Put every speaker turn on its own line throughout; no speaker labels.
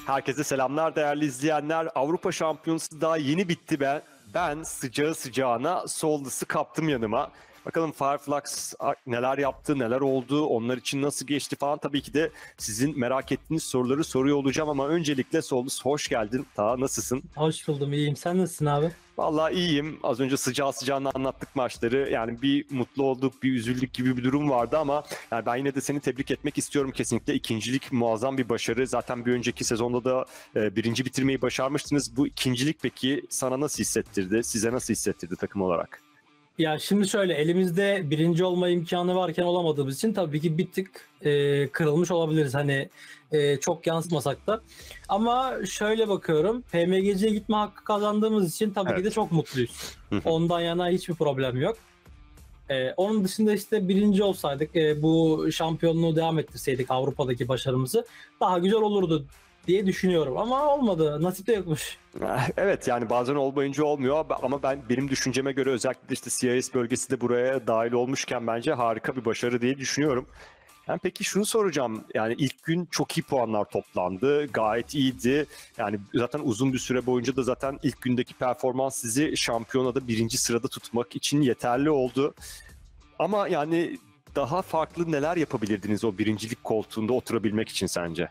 Herkese selamlar değerli izleyenler. Avrupa Şampiyonası daha yeni bitti be. Ben sıcağı sıcağına Soldis'i kaptım yanıma. Bakalım Fireflux neler yaptı, neler oldu, onlar için nasıl geçti falan. Tabii ki de sizin merak ettiğiniz soruları soruyor olacağım ama öncelikle Soldis hoş geldin. Nasılsın?
Hoş buldum, iyiyim. Sen nasılsın abi?
Vallahi iyiyim. Az önce sıcağı sıcağına anlattık maçları. Yani bir mutlu olduk, bir üzüldük gibi bir durum vardı ama yani ben yine de seni tebrik etmek istiyorum kesinlikle. İkincilik muazzam bir başarı. Zaten bir önceki sezonda da birinci bitirmeyi başarmıştınız. Bu ikincilik peki sana nasıl hissettirdi? Size nasıl hissettirdi takım olarak?
Ya şimdi şöyle, elimizde birinci olma imkanı varken olamadığımız için tabii ki bir tık kırılmış olabiliriz. Hani çok yansıtmasak da. Ama şöyle bakıyorum, PMGC'ye gitme hakkı kazandığımız için tabii ki de çok mutluyuz. Ondan yana hiçbir problem yok. Onun dışında işte birinci olsaydık, bu şampiyonluğu devam ettirseydik Avrupa'daki başarımızı daha güzel olurdu diye düşünüyorum. Ama olmadı, nasip de yokmuş.
Evet, yani bazen olmayınca olmuyor ama benim düşünceme göre özellikle işte CIS bölgesi de buraya dahil olmuşken bence harika bir başarı diye düşünüyorum. Yani peki şunu soracağım. Yani ilk gün çok iyi puanlar toplandı. Gayet iyiydi. Yani zaten uzun bir süre boyunca da zaten ilk gündeki performans sizi şampiyonada birinci sırada tutmak için yeterli oldu. Ama yani daha farklı neler yapabilirdiniz o birincilik koltuğunda oturabilmek için sence?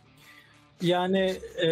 Yani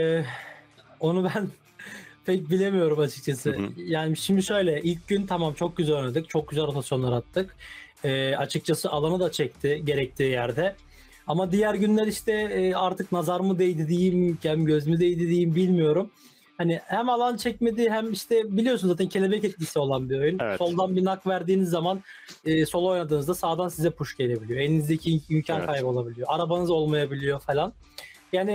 onu ben pek bilemiyorum açıkçası.
Hı hı.
Yani şimdi şöyle, ilk gün tamam çok güzel oynadık. Çok güzel rotasyonlar attık. Açıkçası alanı da çekti gerektiği yerde. Ama diğer günler işte artık nazar mı değdi diyeyim, hem göz mü değdi diyeyim bilmiyorum. Hani hem alan çekmedi hem işte biliyorsun zaten kelebek etkisi olan bir oyun.
Evet.
Soldan bir nak verdiğiniz zaman solo oynadığınızda sağdan size push gelebiliyor. Elinizdeki imkan
Evet.
kaybolabiliyor. Arabanız olmayabiliyor falan. Yani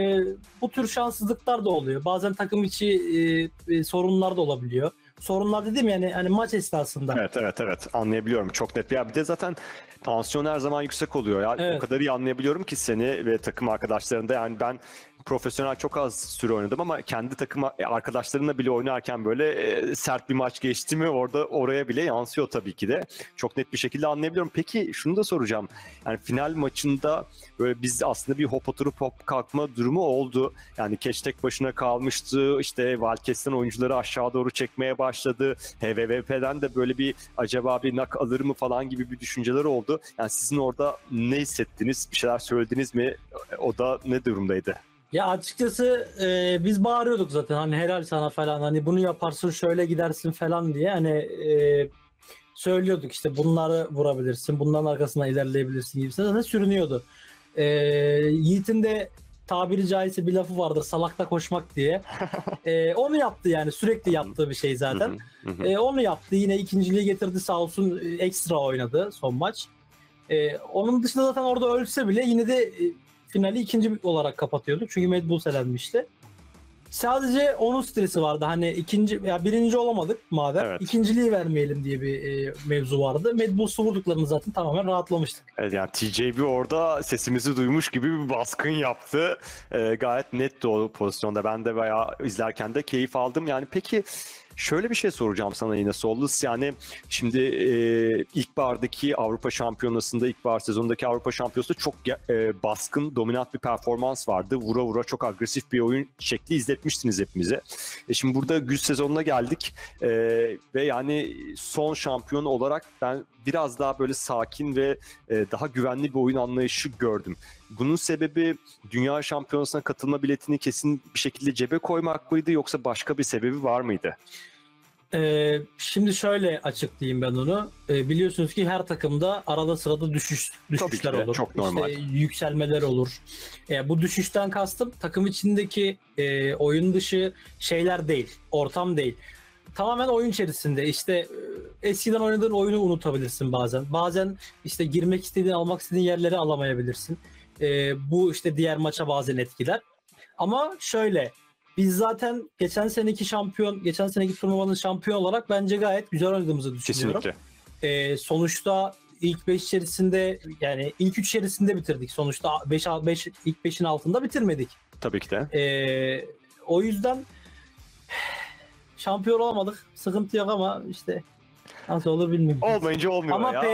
bu tür şanssızlıklar da oluyor. Bazen takım içi sorunlar da olabiliyor. Sorunlar dedim yani hani maç esnasında.
Evet, anlayabiliyorum çok net. Ya bir de zaten tansiyon her zaman yüksek oluyor ya. O
Evet.
kadar iyi anlayabiliyorum ki seni ve takım arkadaşlarını da. Yani ben profesyonel çok az süre oynadım ama kendi takım arkadaşlarımla bile oynarken böyle sert bir maç geçti mi oraya bile yansıyor tabii ki de. Çok net bir şekilde anlayabiliyorum. Peki şunu da soracağım. Yani final maçında böyle biz aslında bir hop oturup hop kalkma durumu oldu. Yani Keş tek başına kalmıştı. İşte Valkes'ten oyuncuları aşağı doğru çekmeye başladı. HVVP'den de böyle bir acaba bir nak alır mı falan gibi bir düşünceler oldu. Yani sizin orada ne hissettiniz? Bir şeyler söylediniz mi? O da ne durumdaydı?
Ya açıkçası biz bağırıyorduk zaten hani helal sana falan, hani bunu yaparsın şöyle gidersin falan diye hani söylüyorduk işte bunları vurabilirsin, bunların arkasına ilerleyebilirsin gibi zaten sürünüyordu. Yiğit'in de tabiri caizse bir lafı vardır, salakta koşmak diye. Onu yaptı, yani sürekli yaptığı bir şey zaten. Onu yaptı, yine ikinciliği getirdi sağ olsun, ekstra oynadı son maç. Onun dışında zaten orada ölse bile yine de finali ikinci olarak kapatıyorduk çünkü Mad Bulls elenmişti. Sadece onun stresi vardı, hani ikinci ya birinci olamadık madem,
Evet.
ikinciliği vermeyelim diye bir mevzu vardı. Mad Bulls'u vurduklarını zaten tamamen rahatlamıştık.
Evet, yani TJB orada sesimizi duymuş gibi bir baskın yaptı. Gayet netti o pozisyonda. Ben de bayağı izlerken de keyif aldım. Yani peki şöyle bir şey soracağım sana yine Soldis. Yani şimdi ilkbahardaki Avrupa Şampiyonası'nda, ilkbahar sezonundaki Avrupa Şampiyonası'nda çok baskın, dominant bir performans vardı. Vura vura çok agresif bir oyun şekli izletmiştiniz hepimize. Şimdi burada güz sezonuna geldik ve yani son şampiyon olarak ben biraz daha böyle sakin ve daha güvenli bir oyun anlayışı gördüm. Bunun sebebi dünya şampiyonasına katılma biletini kesin bir şekilde cebe koymak mıydı yoksa başka bir sebebi var mıydı?
Şimdi şöyle açıklayayım ben onu. Biliyorsunuz ki her takımda arada sırada düşüşler
de,
olur.
çok normal.
İşte yükselmeler olur. Bu düşüşten kastım takım içindeki oyun dışı şeyler değil, ortam değil. Tamamen oyun içerisinde işte eskiden oynadığın oyunu unutabilirsin bazen. Bazen işte girmek istediğin, almak istediğin yerleri alamayabilirsin. Bu işte diğer maça bazen etkiler. Ama şöyle, biz zaten geçen seneki turnuvanın şampiyon olarak bence gayet güzel oynadığımızı düşünüyorum.
Kesinlikle.
Sonuçta ilk 5 içerisinde, yani ilk 3 içerisinde bitirdik. Sonuçta ilk 5'in altında bitirmedik.
Tabii ki de.
O yüzden şampiyon olamadık. Sıkıntı yok ama işte nasıl olur bilmiyorum.
Olmayınca olmuyor
ama
ya.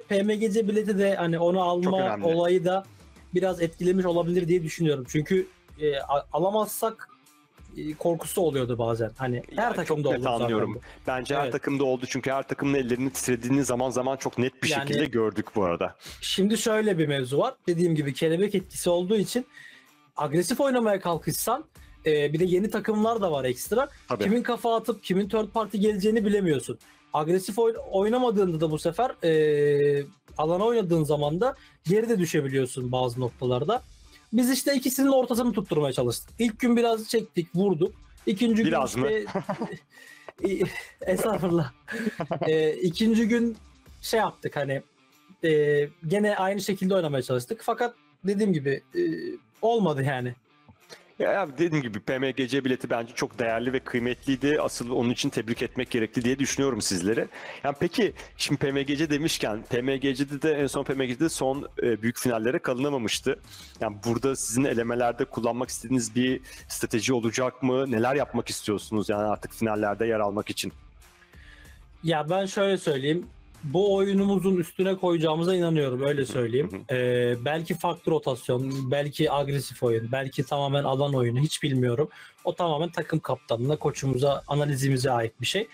PMGC bileti de hani onu
Çok
alma
önemli.
olayı da biraz etkilemiş olabilir diye düşünüyorum. Çünkü alamazsak korkusu oluyordu bazen. Hani her
Yani
takımda
çok
oldu
net
zaten
anlıyorum.
bu.
Bence her
Evet.
takımda oldu çünkü her takımın ellerinin titrediğini zaman zaman çok net bir
Yani-
şekilde gördük bu arada.
Şimdi şöyle bir mevzu var. Dediğim gibi kelebek etkisi olduğu için agresif oynamaya kalkışsan bir de yeni takımlar da var ekstra.
Tabii.
Kimin kafa atıp kimin third party geleceğini bilemiyorsun. Agresif oynamadığında da bu sefer alana oynadığın zaman da geride düşebiliyorsun bazı noktalarda. Biz işte ikisinin ortasını tutturmaya çalıştık. İlk gün biraz çektik, vurduk. İkinci
Biraz
gün işte estağfurullah. İkinci gün şey yaptık hani gene aynı şekilde oynamaya çalıştık. Fakat dediğim gibi olmadı yani.
Ya dediğim gibi PMGC bileti bence çok değerli ve kıymetliydi. Asıl onun için tebrik etmek gerekli diye düşünüyorum sizleri. Yani peki şimdi PMGC demişken PMGC'de de en son PMGC'de son büyük finallere kalınamamıştı. Yani burada sizin elemelerde kullanmak istediğiniz bir strateji olacak mı? Neler yapmak istiyorsunuz yani artık finallerde yer almak için?
Ya ben şöyle söyleyeyim. Bu oyunumuzun üstüne koyacağımıza inanıyorum. Öyle söyleyeyim. Belki farklı rotasyon, belki agresif oyun, belki tamamen alan oyunu hiç bilmiyorum. O tamamen takım kaptanına, koçumuza, analizimize ait bir şey.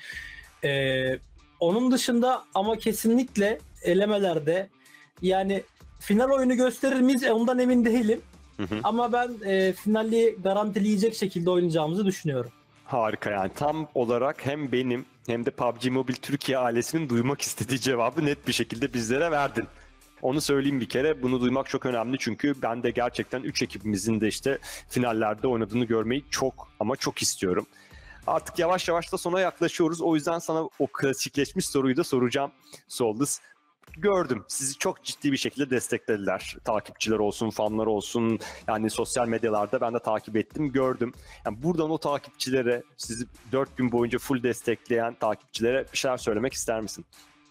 Onun dışında ama kesinlikle elemelerde yani final oyunu gösterir miyiz? Ondan emin değilim. Ama ben finali garantileyecek şekilde oynayacağımızı düşünüyorum.
Harika yani tam olarak hem benim hem de PUBG Mobile Türkiye ailesinin duymak istediği cevabı net bir şekilde bizlere verdin. Onu söyleyeyim bir kere. Bunu duymak çok önemli çünkü ben de gerçekten 3 ekibimizin de işte finallerde oynadığını görmeyi çok ama çok istiyorum. Artık yavaş yavaş da sona yaklaşıyoruz. O yüzden sana o klasikleşmiş soruyu da soracağım. Soldus. Gördüm. Sizi çok ciddi bir şekilde desteklediler. Takipçiler olsun, fanlar olsun. Yani sosyal medyalarda ben de takip ettim, gördüm. Yani buradan o takipçilere, sizi 4 gün boyunca full destekleyen takipçilere bir şeyler söylemek ister misin?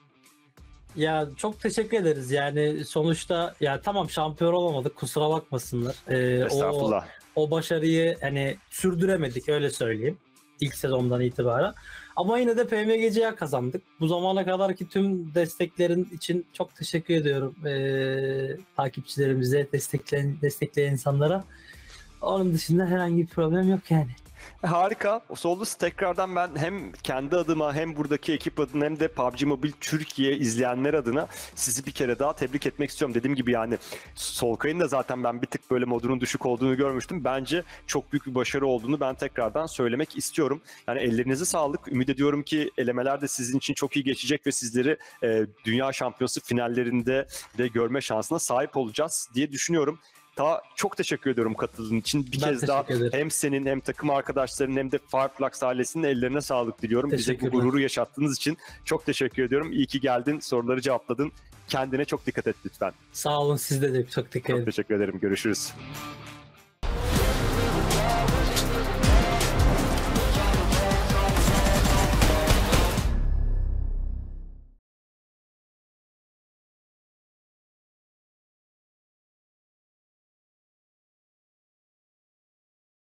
Ya çok teşekkür ederiz. Yani sonuçta ya tamam şampiyon olamadık kusura bakmasınlar.
Estağfurullah.
O başarıyı hani sürdüremedik öyle söyleyeyim. İlk sezondan itibaren. Ama yine de PMGC'ye kazandık. Bu zamana kadarki tüm desteklerin için çok teşekkür ediyorum. Takipçilerimize, destekleyen insanlara. Onun dışında herhangi bir problem yok yani.
Harika. Soldus tekrardan ben hem kendi adıma hem buradaki ekip adına hem de PUBG Mobile Türkiye izleyenler adına sizi bir kere daha tebrik etmek istiyorum. Dediğim gibi yani Solkay'ın da zaten ben bir tık böyle modunun düşük olduğunu görmüştüm. Bence çok büyük bir başarı olduğunu ben tekrardan söylemek istiyorum. Yani ellerinize sağlık. Ümit ediyorum ki elemeler de sizin için çok iyi geçecek ve sizleri Dünya Şampiyonası finallerinde de görme şansına sahip olacağız diye düşünüyorum. Çok teşekkür ediyorum katıldığın için. Bir
Ben
kez daha
teşekkür ederim.
hem senin hem takım arkadaşların hem de Fireflux ailesinin ellerine sağlık diliyorum. Bize bu
Teşekkürler.
gururu yaşattığınız için çok teşekkür ediyorum. İyi ki geldin, soruları cevapladın. Kendine çok dikkat et lütfen.
Sağ olun siz de çok dikkat
Çok
edin.
teşekkür ederim. Görüşürüz.